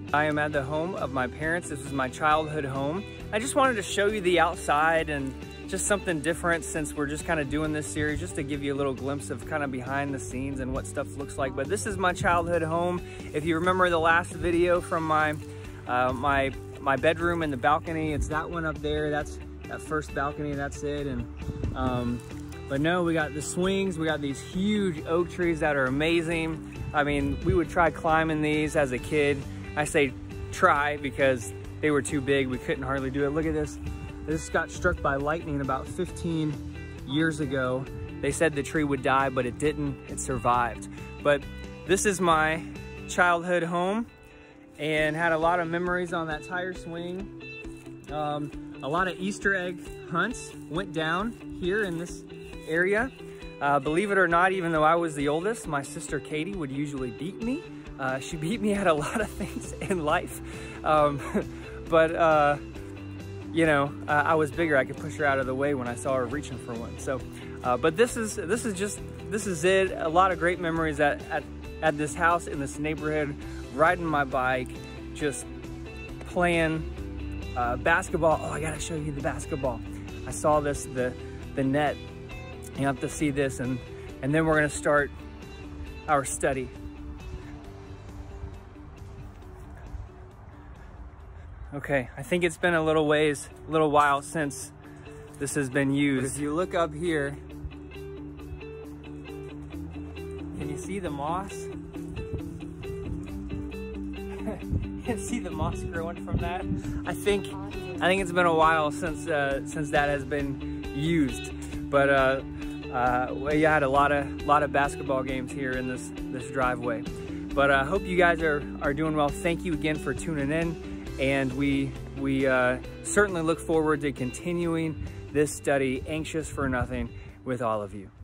I am at the home of my parents. This is my childhood home. I just wanted to show you the outside and just something different since we're just kind of doing this series, just to give you a little glimpse of kind of behind the scenes and what stuff looks like. But this is my childhood home. If you remember the last video from my my bedroom and the balcony, it's that one up there. That's that first balcony, that's it. And but no, we got the swings, we got these huge oak trees that are amazing. I mean, we would try climbing these as a kid. I say try because they were too big, we couldn't hardly do it. Look at this. This got struck by lightning about 15 years ago. They said the tree would die, but it didn't, it survived. But this is my childhood home and had a lot of memories on that tire swing. A lot of Easter egg hunts went down here in this area. Believe it or not, even though I was the oldest, my sister Katie would usually beat me. She beat me at a lot of things in life. You know, I was bigger. I could push her out of the way when I saw her reaching for one. So, but this is it. A lot of great memories at this house, in this neighborhood, riding my bike, just playing basketball. Oh, I gotta show you the basketball. I saw this, the net. You have to see this, and then we're gonna start our study. Okay, I think it's been a little while since this has been used. But if you look up here, can you see the moss? You can see the moss growing from that. I think it's been a while since that has been used. But we had a lot of basketball games here in this driveway. But I hope you guys are doing well. Thank you again for tuning in. And we certainly look forward to continuing this study, Anxious for Nothing, with all of you.